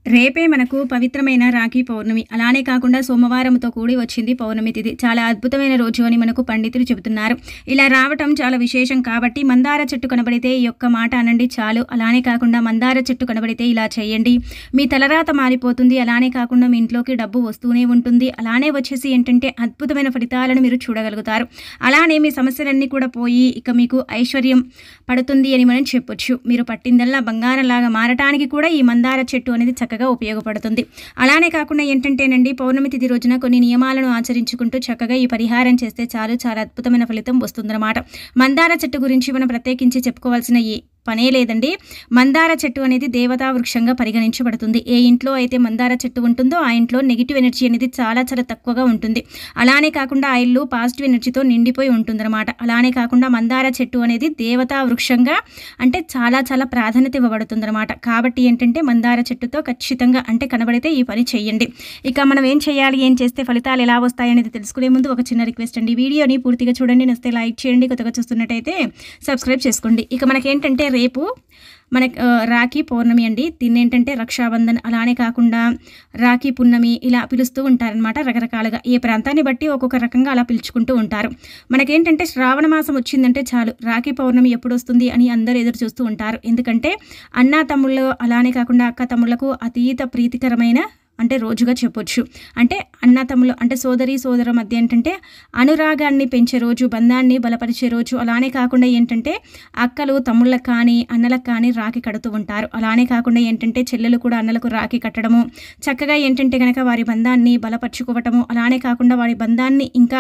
రేపే మనకు పవిత్రమైన రాఖీ పౌర్ణమి. అలానే కాకుండా సోమవారంతో కూడి వచ్చింది పౌర్ణమి తిథి. చాలా అద్భుతమైన రోజు అని మనకు పండితులు చెబుతున్నారు. ఇలా రావటం చాలా విశేషం కాబట్టి మందార చెట్టు కనబడితే ఈ యొక్క మాట అనండి చాలు. అలానే కాకుండా మందార చెట్టు కనబడితే ఇలా చేయండి, మీ తలరాత మారిపోతుంది. అలానే కాకుండా మీ ఇంట్లోకి డబ్బు వస్తూనే ఉంటుంది. అలానే వచ్చేసి ఏంటంటే అద్భుతమైన ఫలితాలను మీరు చూడగలుగుతారు. అలానే మీ సమస్యలన్నీ కూడా పోయి ఇక మీకు ఐశ్వర్యం పడుతుంది అని మనం చెప్పొచ్చు. మీరు పట్టిందల్లా బంగారంలాగా మారటానికి కూడా ఈ మందార చెట్టు అనేది చక్కగా ఉపయోగపడుతుంది. అలానే కాకుండా ఏంటంటేనండి పౌర్ణమి తిథి రోజున కొన్ని నియమాలను ఆచరించుకుంటూ చక్కగా ఈ పరిహారం చేస్తే చాలు, చాలా అద్భుతమైన ఫలితం వస్తుందన్నమాట. మందార చెట్టు గురించి మనం ప్రత్యేకించి చెప్పుకోవాల్సిన పనే లేదండి. మందార చెట్టు అనేది దేవతా వృక్షంగా పరిగణించబడుతుంది. ఏ ఇంట్లో అయితే మందార చెట్టు ఉంటుందో ఆ ఇంట్లో నెగిటివ్ ఎనర్జీ అనేది చాలా చాలా తక్కువగా ఉంటుంది. అలానే కాకుండా ఆ ఇల్లు పాజిటివ్ ఎనర్జీతో నిండిపోయి ఉంటుందన్నమాట. అలానే కాకుండా మందార చెట్టు అనేది దేవతా వృక్షంగా అంటే చాలా చాలా ప్రాధాన్యత ఇవ్వబడుతుందన్నమాట. కాబట్టి ఏంటంటే మందార చెట్టుతో ఖచ్చితంగా అంటే కనబడితే ఈ పని చేయండి. ఇక మనం ఏం చేయాలి, ఏం చేస్తే ఫలితాలు ఎలా వస్తాయి అనేది తెలుసుకునే ముందు ఒక చిన్న రిక్వెస్ట్ అండి. వీడియోని పూర్తిగా చూడండి, నచ్చితే లైక్ చేయండి, కొత్తగా చూస్తున్నట్టయితే సబ్స్క్రైబ్ చేసుకోండి. ఇక మనకేంటంటే రేపు మనకి రాఖీ పౌర్ణమి అండి. దీన్ని ఏంటంటే రక్షాబంధన్, అలానే కాకుండా రాఖీ పున్నమి ఇలా పిలుస్తూ ఉంటారనమాట. రకరకాలుగా ఏ ప్రాంతాన్ని బట్టి ఒక్కొక్క రకంగా అలా పిలుచుకుంటూ ఉంటారు. మనకేంటంటే శ్రావణ మాసం వచ్చిందంటే చాలు, రాఖీ పౌర్ణమి ఎప్పుడు వస్తుంది అని అందరూ ఎదురు చూస్తూ ఉంటారు. ఎందుకంటే అన్నా తమ్ముళ్ళు అలానే కాకుండా అక్క తమ్ముళ్లకు అతీత ప్రీతికరమైన అంటే రోజుగా చెప్పొచ్చు. అంటే అన్న తమ్ముళ్ళు అంటే సోదరి సోదరు మధ్య ఏంటంటే అనురాగాన్ని పెంచే రోజు, బంధాన్ని బలపరిచే రోజు. అలానే కాకుండా ఏంటంటే అక్కలు తమ్ముళ్ళకు కానీ అన్నలకు కానీ రాఖీ కడుతూ ఉంటారు. అలానే కాకుండా ఏంటంటే చెల్లెలు కూడా అన్నలకు రాఖీ కట్టడము, చక్కగా ఏంటంటే కనుక వారి బంధాన్ని బలపరుచుకోవటము, అలానే కాకుండా వారి బంధాన్ని ఇంకా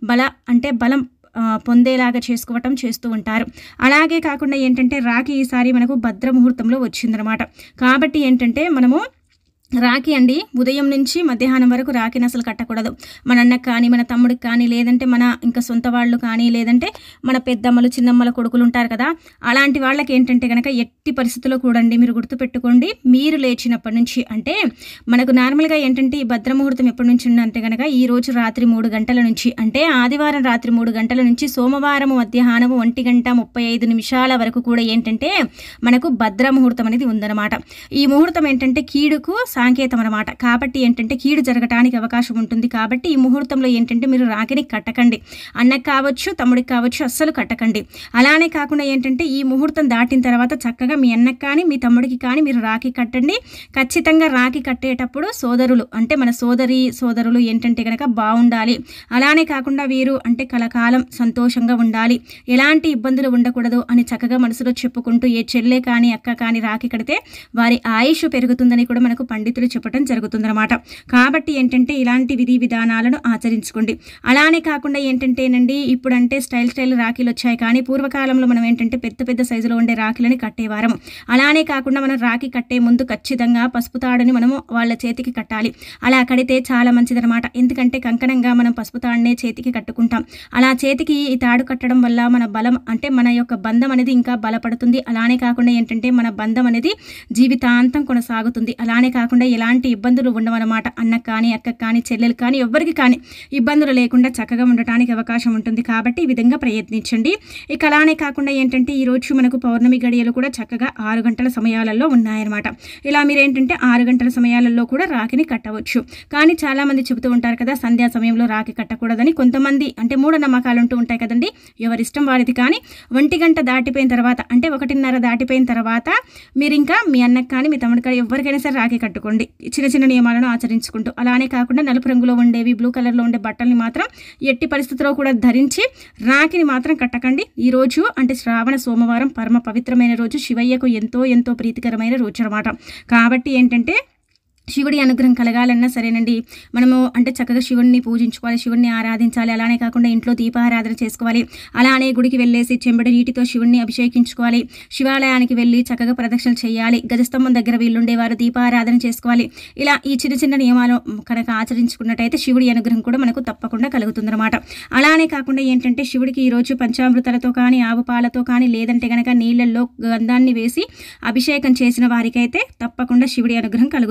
బలం పొందేలాగా చేసుకోవటం చేస్తూ ఉంటారు. అలాగే కాకుండా ఏంటంటే రాఖీ ఈసారి మనకు భద్ర ముహూర్తంలో వచ్చిందనమాట. కాబట్టి ఏంటంటే మనము రాఖీ అండి ఉదయం నుంచి మధ్యాహ్నం వరకు రాఖీని అసలు కట్టకూడదు. మన అన్నకు కానీ మన తమ్ముడికి కానీ లేదంటే మన ఇంకా సొంత వాళ్ళు కానీ లేదంటే మన పెద్దమ్మలు చిన్నమ్మల కొడుకులు ఉంటారు కదా, అలాంటి వాళ్ళకి ఏంటంటే కనుక ఎట్టి పరిస్థితుల్లో కూడండి మీరు గుర్తుపెట్టుకోండి, మీరు లేచినప్పటి నుంచి అంటే మనకు నార్మల్గా ఏంటంటే ఈ భద్రముహూర్తం ఎప్పటి నుంచి ఉందంటే కనుక ఈ రోజు రాత్రి 3 గంటల నుంచి అంటే ఆదివారం రాత్రి 3 గంటల నుంచి సోమవారం మధ్యాహ్నం 1:35 వరకు కూడా ఏంటంటే మనకు భద్రముహూర్తం అనేది ఉందన్నమాట. ఈ ముహూర్తం ఏంటంటే కీడుకు సంకేతం అనమాట. కాబట్టి ఏంటంటే కీడు జరగటానికి అవకాశం ఉంటుంది. కాబట్టి ఈ ముహూర్తంలో ఏంటంటే మీరు రాఖీని కట్టకండి. అన్నకు కావచ్చు తమ్ముడికి కావచ్చు అస్సలు కట్టకండి. అలానే కాకుండా ఏంటంటే ఈ ముహూర్తం దాటిన తర్వాత చక్కగా మీ అన్నకు కానీ మీ తమ్ముడికి కానీ మీరు రాఖీ కట్టండి. ఖచ్చితంగా రాఖీ కట్టేటప్పుడు సోదరులు అంటే మన సోదరులు ఏంటంటే కనుక బాగుండాలి. అలానే కాకుండా వీరు అంటే కలకాలం సంతోషంగా ఉండాలి, ఎలాంటి ఇబ్బందులు ఉండకూడదు అని చక్కగా మనసులో చెప్పుకుంటూ ఏ చెల్లె కానీ అక్క కానీ రాఖీ కడితే వారి ఆయుష్ పెరుగుతుందని కూడా మనకు పండితులు చెప్పడం జరుగుతుందన్నమాట. కాబట్టి ఏంటంటే ఇలాంటి విధి విధానాలను ఆచరించుకోండి. అలానే కాకుండా ఏంటంటేనండి ఇప్పుడంటే స్టైల్ రాఖీలు వచ్చాయి, కానీ పూర్వకాలంలో మనం ఏంటంటే పెద్ద సైజులో ఉండే రాఖీలని కట్టేవారం. అలానే కాకుండా మనం రాఖీ కట్టే ముందు ఖచ్చితంగా పసుపు తాడుని మనము వాళ్ళ చేతికి కట్టాలి. అలా కడితే చాలా మంచిదన్నమాట. ఎందుకంటే కంకణంగా మనం పసుపు తాడునే చేతికి కట్టుకుంటాం. అలా చేతికి ఈ తాడు కట్టడం వల్ల మన బలం అంటే మన యొక్క బంధం అనేది ఇంకా బలపడుతుంది. అలానే కాకుండా ఏంటంటే మన బంధం అనేది జీవితాంతం కొనసాగుతుంది. అలానే కాకుండా ఎలాంటి ఇబ్బందులు ఉండవన్నమాట. అన్నకు కానీ అక్కకు కానీ చెల్లెలు కానీ ఎవ్వరికి కానీ ఇబ్బందులు లేకుండా చక్కగా ఉండటానికి అవకాశం ఉంటుంది. కాబట్టి ఈ విధంగా ప్రయత్నించండి. ఇక అలానే కాకుండా ఏంటంటే ఈరోజు మనకు పౌర్ణమి గడియలు కూడా చక్కగా 6 గంటల సమయాలలో ఉన్నాయన్నమాట. ఇలా మీరు ఏంటంటే 6 గంటల సమయాలలో కూడా రాఖీని కట్టవచ్చు. కానీ చాలామంది చెబుతూ ఉంటారు కదా సంధ్యా సమయంలో రాఖీ కట్టకూడదని. కొంతమంది అంటే మూఢనమ్మకాలు ఉంటూ ఉంటాయి కదండి, ఎవరిష్టం వారిది. కానీ 1 గంట దాటిపోయిన తర్వాత అంటే 1:30 దాటిపోయిన తర్వాత మీరు ఇంకా మీ అన్నకు కానీ మీ తమ్ముడికి కానీ ఎవరికైనా సరే రాఖీ కట్టుకోండి, చిన్న నియమాలను ఆచరించుకుంటూ. అలానే కాకుండా నలుపు రంగులో ఉండేవి బ్లూ కలర్లో ఉండే బట్టల్ని మాత్రం ఎట్టి పరిస్థితుల్లో కూడా ధరించి రాఖీని మాత్రం కట్టకండి. ఈ రోజు అంటే శ్రావణ సోమవారం పరమ పవిత్రమైన రోజు, శివయ్యకు ఎంతో ప్రీతికరమైన రోజు అన్నమాట. కాబట్టి ఏంటంటే శివుడి అనుగ్రహం కలగాలన్నా సరేనండి మనము అంటే చక్కగా శివుడిని పూజించుకోవాలి, శివుడిని ఆరాధించాలి. అలానే కాకుండా ఇంట్లో దీపారాధన చేసుకోవాలి. అలానే గుడికి వెళ్ళేసి చెంబడి నీటితో శివుడిని అభిషేకించుకోవాలి. శివాలయానికి వెళ్ళి చక్కగా ప్రదక్షిణలు చేయాలి. గజస్తంభం దగ్గర వీళ్ళుండేవారు దీపారాధన చేసుకోవాలి. ఇలా ఈ చిన్న నియమాలు కనుక ఆచరించుకున్నట్టయితే శివుడి అనుగ్రహం కూడా మనకు తప్పకుండా కలుగుతుందన్నమాట. అలానే కాకుండా ఏంటంటే శివుడికి ఈరోజు పంచామృతాలతో కానీ ఆవు పాలతో కానీ లేదంటే కనుక నీళ్ళల్లో గంధాన్ని వేసి అభిషేకం చేసిన వారికైతే తప్పకుండా శివుడి అనుగ్రహం కలుగుతుందన్నమాట.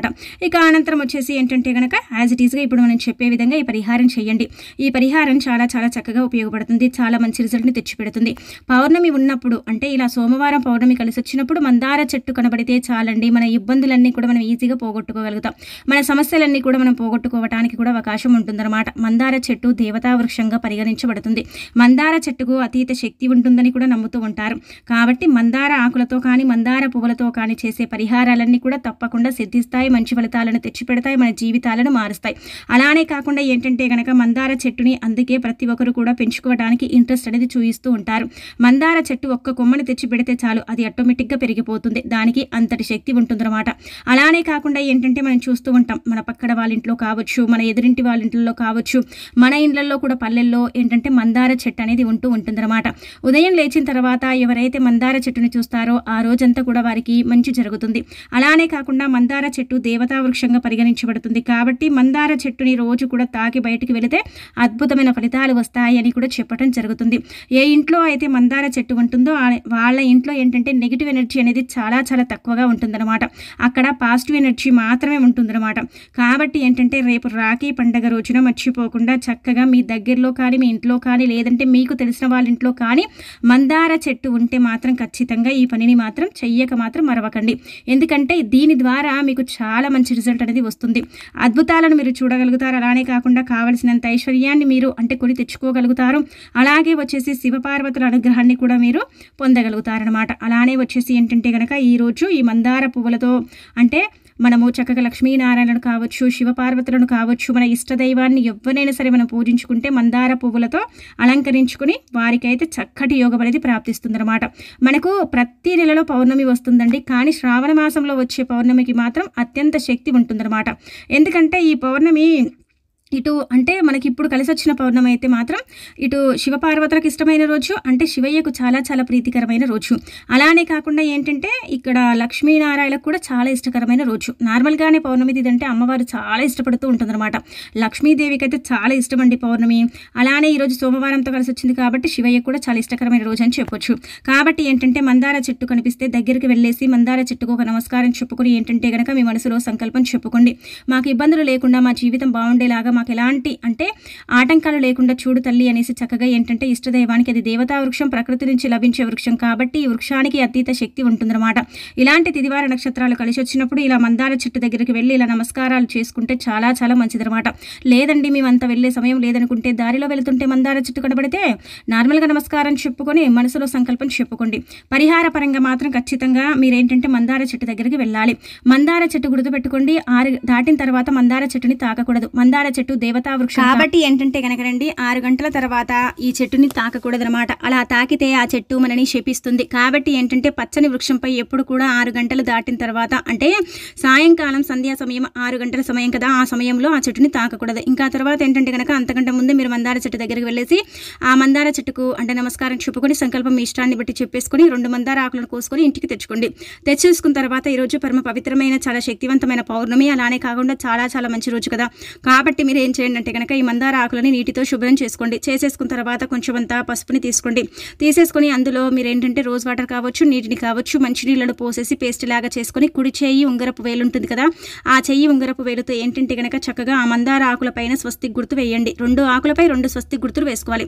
ఇక అనంతరం వచ్చేసి ఏంటంటే కనుక యాజ్ ఇట్ ఈస్గా ఇప్పుడు మనం చెప్పే విధంగా ఈ పరిహారం చేయండి. ఈ పరిహారం చాలా చాలా చక్కగా ఉపయోగపడుతుంది, చాలా మంచి రిజల్ట్ని తెచ్చిపెడుతుంది. పౌర్ణమి ఉన్నప్పుడు అంటే ఇలా సోమవారం పౌర్ణమి కలిసి వచ్చినప్పుడు మందార చెట్టు కనబడితే చాలండి, మన ఇబ్బందులన్నీ కూడా మనం ఈజీగా పోగొట్టుకోగలుగుతాం, మన సమస్యలన్నీ కూడా మనం పోగొట్టుకోవడానికి కూడా అవకాశం ఉంటుందన్నమాట. మందార చెట్టు దేవతా వృక్షంగా పరిగణించబడుతుంది. మందార చెట్టుకు అతీత శక్తి ఉంటుందని కూడా నమ్ముతూ ఉంటారు. కాబట్టి మందార ఆకులతో కానీ మందార పువ్వులతో కానీ చేసే పరిహారాలన్నీ కూడా తప్పకుండా సిద్ధిస్తాయి, మంచి ఫలితాలను తెచ్చిపెడతాయి, మన జీవితాలను మారుస్తాయి. అలానే కాకుండా ఏంటంటే కనుక మందార చెట్టుని అందుకే ప్రతి ఒక్కరు కూడా పెంచుకోవడానికి ఇంట్రెస్ట్ అనేది చూపిస్తూ ఉంటారు. మందార చెట్టు ఒక్క కొమ్మని తెచ్చి పెడితే చాలు, అది ఆటోమేటిక్గా పెరిగిపోతుంది, దానికి అంతటి శక్తి ఉంటుందన్నమాట. అలానే కాకుండా ఏంటంటే మనం చూస్తూ ఉంటాం, మన పక్కన వాళ్ళ ఇంట్లో కావచ్చు, మన ఎదురింటి వాళ్ళ ఇంట్లో కావచ్చు, మన ఇండ్లలో కూడా పల్లెల్లో ఏంటంటే మందార చెట్టు అనేది ఉంటుందన్నమాట. ఉదయం లేచిన తర్వాత ఎవరైతే మందార చెట్టుని చూస్తారో ఆ రోజంతా కూడా వారికి మంచి జరుగుతుంది. అలానే కాకుండా మందార చెట్టు దేవతా వృక్షంగా పరిగణించబడుతుంది. కాబట్టి మందార చెట్టుని రోజు కూడా తాకి బయటికి వెళితే అద్భుతమైన ఫలితాలు వస్తాయి అని కూడా చెప్పడం జరుగుతుంది. ఏ ఇంట్లో అయితే మందార చెట్టు ఉంటుందో వాళ్ళ ఇంట్లో ఏంటంటే నెగిటివ్ ఎనర్జీ అనేది చాలా చాలా తక్కువగా ఉంటుందన్నమాట. అక్కడ పాజిటివ్ ఎనర్జీ మాత్రమే ఉంటుందన్నమాట. కాబట్టి ఏంటంటే రేపు రాఖీ పండగ రోజున మర్చిపోకుండా చక్కగా మీ దగ్గరలో కానీ మీ ఇంట్లో కానీ లేదంటే మీకు తెలిసిన వాళ్ళ ఇంట్లో కానీ మందార చెట్టు ఉంటే మాత్రం ఖచ్చితంగా ఈ పనిని మాత్రం చెయ్యక మాత్రం మరవకండి. ఎందుకంటే దీని ద్వారా మీకు చాలా మంచి రిజల్ట్ అనేది వస్తుంది, అద్భుతాలను మీరు చూడగలుగుతారు. అలానే కాకుండా కావలసినంత ఐశ్వర్యాన్ని మీరు అంటే కొని తెచ్చుకోగలుగుతారు. అలాగే వచ్చేసి శివపార్వతుల అనుగ్రహాన్ని కూడా మీరు పొందగలుగుతారనమాట. అలానే వచ్చేసి ఏంటంటే కనుక ఈరోజు ఈ మందార పువ్వులతో అంటే మనము చక్కగా లక్ష్మీనారాయణను కావచ్చు, శివపార్వతులను కావచ్చు, మన ఇష్టదైవాన్ని ఎవరైనా సరే మనం పూజించుకుంటే మందార పువ్వులతో అలంకరించుకుని వారికైతే చక్కటి యోగం అనేది ప్రాప్తిస్తుందన్నమాట. మనకు ప్రతి నెలలో పౌర్ణమి వస్తుందండి, కానీ శ్రావణ మాసంలో వచ్చే పౌర్ణమికి మాత్రం అత్యంత శక్తి ఉంటుందన్నమాట. ఎందుకంటే ఈ పౌర్ణమి ఇటు అంటే మనకి ఇప్పుడు కలిసి వచ్చిన పౌర్ణమి అయితే మాత్రం ఇటు శివపార్వతులకు ఇష్టమైన రోజు, అంటే శివయ్యకు చాలా చాలా ప్రీతికరమైన రోజు. అలానే కాకుండా ఏంటంటే ఇక్కడ లక్ష్మీనారాయణకు కూడా చాలా ఇష్టకరమైన రోజు. నార్మల్గానే పౌర్ణమి తిథి అంటే అమ్మవారు చాలా ఇష్టపడుతూ ఉంటుందన్నమాట. లక్ష్మీదేవికి అయితే చాలా ఇష్టం అండి పౌర్ణమి. అలానే ఈరోజు సోమవారంతో కలిసి వచ్చింది కాబట్టి శివయ్యకు కూడా చాలా ఇష్టకరమైన రోజు అని చెప్పొచ్చు. కాబట్టి ఏంటంటే మందార చెట్టు కనిపిస్తే దగ్గరికి వెళ్ళేసి మందార చెట్టుకు ఒక నమస్కారం చెప్పుకొని ఏంటంటే కనుక మీ మనసులో సంకల్పం చెప్పుకోండి, మాకు ఇబ్బందులు లేకుండా మా జీవితం బాగుండేలాగా మాకు ఎలాంటి అంటే ఆటంకాలు లేకుండా చూడు తల్లి అనేసి చక్కగా ఏంటంటే ఇష్టదైవానికి, అది దేవతా వృక్షం, ప్రకృతి నుంచి లభించే వృక్షం కాబట్టి ఈ వృక్షానికి అతీత శక్తి ఉంటుందన్నమాట. ఇలాంటి తిదివార నక్షత్రాలు కలిసి వచ్చినప్పుడు ఇలా మందార చెట్టు దగ్గరికి వెళ్ళి ఇలా నమస్కారాలు చేసుకుంటే చాలా చాలా మంచిదన్నమాట. లేదండి మేమంతా వెళ్ళే సమయం లేదనుకుంటే దారిలో వెళుతుంటే మందార చెట్టు కనబడితే నార్మల్గా నమస్కారం చెప్పుకొని మనసులో సంకల్పం చెప్పుకోండి. పరిహార పరంగా మాత్రం ఖచ్చితంగా మీరేంటంటే మందార చెట్టు దగ్గరికి వెళ్ళాలి. మందార చెట్టు గుర్తుపెట్టుకోండి, 6 దాటిన తర్వాత మందార చెట్టుని తాకకూడదు. మందార చెట్టు దేవతా వృక్షం కాబట్టి ఏంటంటే కనుకనండి 6 గంటల తర్వాత ఈ చెట్టుని తాకకూడదనమాట. అలా తాకితే ఆ చెట్టు మనని శపిస్తుంది. కాబట్టి ఏంటంటే పచ్చని వృక్షంపై ఎప్పుడు కూడా 6 గంటలు దాటిన తర్వాత అంటే సాయంకాలం సంధ్యా సమయం 6 గంటల సమయం కదా, ఆ సమయంలో ఆ చెట్టుని తాకకూడదు. ఇంకా తర్వాత ఏంటంటే కనుక అంతకంటే ముందు మీరు మందార చెట్టు దగ్గరికి వెళ్ళేసి ఆ మందార చెట్టుకు అంటే నమస్కారం చెప్పుకొని సంకల్పం మీ ఇష్టాన్ని బట్టి చెప్పేసుకొని 2 మందార ఆకులను కోసుకొని ఇంటికి తెచ్చుకోండి. తెచ్చేసుకున్న తర్వాత ఈరోజు పరమ పవిత్రమైన చాలా శక్తివంతమైన పౌర్ణమి, అలానే కాకుండా చాలా చాలా మంచి రోజు కదా. కాబట్టి మీరు ఏం చేయండి అంటే కనుక ఈ మందార ఆకులని నీటితో శుభ్రం చేసుకోండి. చేసేసుకున్న తర్వాత కొంచెం అంతా పసుపుని తీసుకోండి. తీసేసుకొని అందులో మీరు ఏంటంటే రోజ్ వాటర్ కావచ్చు, నీటిని కావచ్చు, మంచినీళ్ళను పోసేసి పేస్ట్ లాగా చేసుకొని కుడి చేయి ఉంగరపు వేలు ఉంటుంది కదా, ఆ చెయ్యి ఉంగరపు వేలుతో ఏంటంటే కనుక చక్కగా ఆ మందార ఆకుల పైన స్వస్తిక్ గుర్తు వేయండి. 2 ఆకులపై 2 స్వస్తిక్ గుర్తులు వేసుకోవాలి.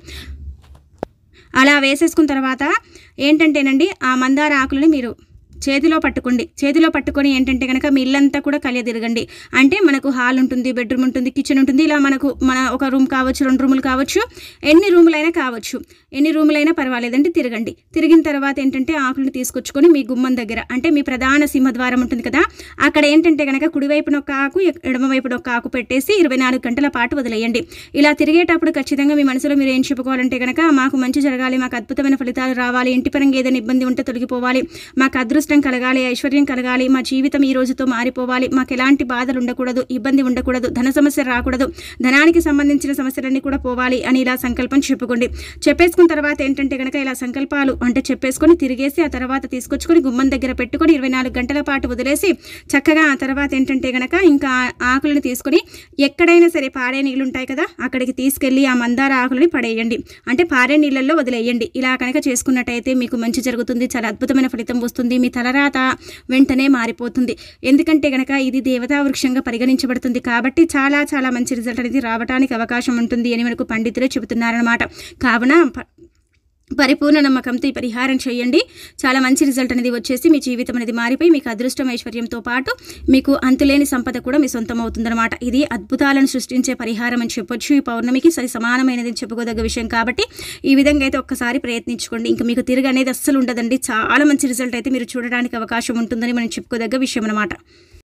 అలా వేసేసుకున్న తర్వాత ఏంటంటేనండి ఆ మందార ఆకులని మీరు చేతిలో పట్టుకోండి. చేతిలో పట్టుకొని ఏంటంటే కనుక మీ ఇల్లంతా కూడా కలియ తిరగండి. అంటే మనకు హాల్ ఉంటుంది, బెడ్రూమ్ ఉంటుంది, కిచెన్ ఉంటుంది, ఇలా మనకు మన ఒక రూమ్ కావచ్చు, 2 రూములు కావచ్చు, ఎన్ని రూములైనా కావచ్చు, ఎన్ని రూములైనా పర్వాలేదండి, తిరగండి. తిరిగిన తర్వాత ఏంటంటే ఆకులను తీసుకొచ్చుకొని మీ గుమ్మం దగ్గర అంటే మీ ప్రధాన సింహద్వారం ఉంటుంది కదా, అక్కడ ఏంటంటే కనుక కుడివైపున ఒక ఆకు, ఎడమవైపున ఒక ఆకు పెట్టేసి 24 గంటల పాటు వదిలేయండి. ఇలా తిరిగేటప్పుడు ఖచ్చితంగా మీ మనసులో మీరు ఏం చెప్పుకోవాలంటే కనుక మాకు మంచి జరగాలి, మాకు అద్భుతమైన ఫలితాలు రావాలి, ఇంటి పరంగా ఏదైనా ఇబ్బంది ఉంటే తొలగిపోవాలి, మాకు అదృష్టం కలగాలి, ఐశ్వర్యం కలగాలి, మా జీవితం ఈ రోజుతో మారిపోవాలి, మాకు ఎలాంటి బాధలు ఉండకూడదు, ఇబ్బంది ఉండకూడదు, ధన సమస్య రాకూడదు, ధనానికి సంబంధించిన సమస్యలన్నీ కూడా పోవాలి అని ఇలా సంకల్పం చెప్పుకోండి. చెప్పేసుకున్న తర్వాత ఏంటంటే కనుక ఇలా సంకల్పాలు అంటే చెప్పేసుకొని తిరిగేసి ఆ తర్వాత తీసుకొచ్చుకొని గుమ్మం దగ్గర పెట్టుకొని 24 గంటల పాటు వదిలేసి చక్కగా ఆ తర్వాత ఏంటంటే కనుక ఇంకా ఆకులను తీసుకొని ఎక్కడైనా సరే పాడే నీళ్ళు ఉంటాయి కదా, అక్కడికి తీసుకెళ్ళి ఆ మందార ఆకులని పడేయండి. అంటే పారే నీళ్ళల్లో వదిలేయండి. ఇలా కనుక చేసుకున్నట్టయితే మీకు మంచి జరుగుతుంది, చాలా అద్భుతమైన ఫలితం వస్తుంది. మీ తలరాత వెంటనే మారిపోతుంది. ఎందుకంటే గనక ఇది దేవతా వృక్షంగా పరిగణించబడుతుంది కాబట్టి చాలా చాలా మంచి రిజల్ట్ అనేది రావడానికి అవకాశం ఉంటుంది అని మనకు పండితులు చెబుతున్నారనమాట. కావున పరిపూర్ణ నమ్మకంతో ఈ పరిహారం చేయండి. చాలా మంచి రిజల్ట్ అనేది వచ్చేసి మీ జీవితం అనేది మారిపోయి మీకు అదృష్టం ఐశ్వర్యంతో పాటు మీకు అంతులేని సంపద కూడా మీ సొంతం అవుతుందన్నమాట. ఇది అద్భుతాలను సృష్టించే పరిహారం అని చెప్పొచ్చు. ఈ పౌర్ణమికి సరి సమానమైనది చెప్పుకోదగ్గ విషయం కాబట్టి ఈ విధంగా అయితే ఒక్కసారి ప్రయత్నించుకోండి. ఇంకా మీకు తిరిగి అనేది అస్సలు ఉండదండి. చాలా మంచి రిజల్ట్ అయితే మీరు చూడడానికి అవకాశం ఉంటుందని మనం చెప్పుకోదగ్గ విషయం అనమాట.